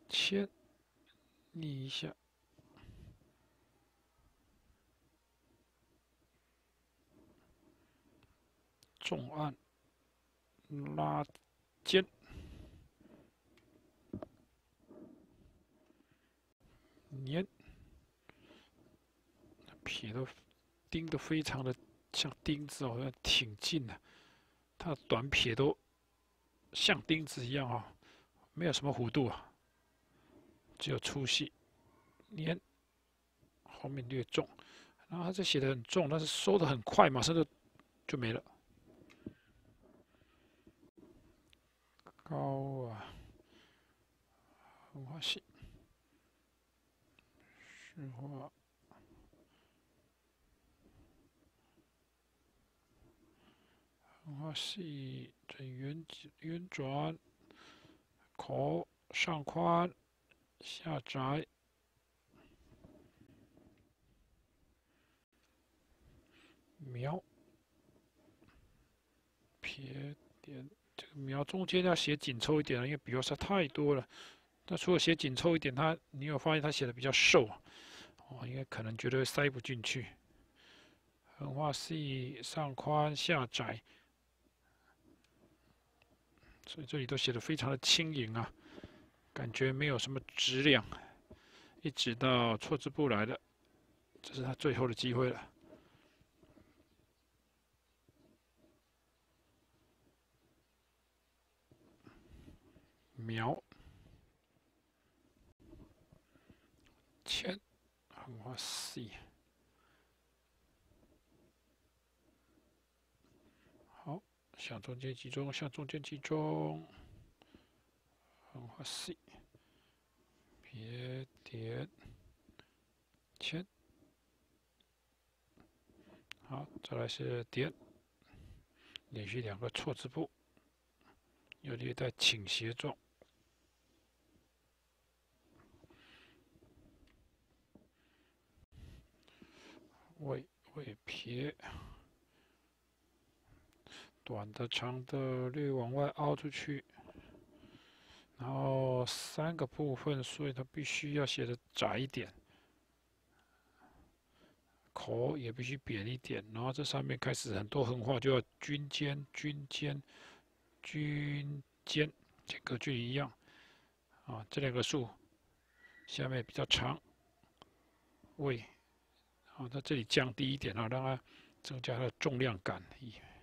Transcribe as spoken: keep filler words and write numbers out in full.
签，逆一下，重按，拉尖，粘，撇都钉的非常的像钉子哦，挺近的，它的短撇都像钉子一样哦，没有什么弧度啊，只有粗细，粘，后面略重，然后它这写的很重，但是收的很快，马上就就没了。高啊，横画细，虚画，横画细，这圆圆转，口上宽下窄，描撇点。这个描中间要写紧凑一点，因为笔画实在太多了。那除了写紧凑一点，它你有发现它写的比较瘦哦，应该可能觉得塞不进去。横画细，上宽下窄，所以这里都写的非常的轻盈啊，感觉没有什么质量。一直到错字部来的，这是他最后的机会了。描，签，横画细。好，向中间集中，向中间集中，横画细，撇点，签。好，再来是点，连续两个错字部，有略带倾斜状。尾尾撇，短的长的略往外凹出去，然后三个部分，所以它必须要写的窄一点，口也必须扁一点，然后这上面开始很多横画就要均尖、均尖、均尖，跟格局一样啊。这两个竖下面比较长，尾，好，在这里降低一点啊，让它增加它的重量感。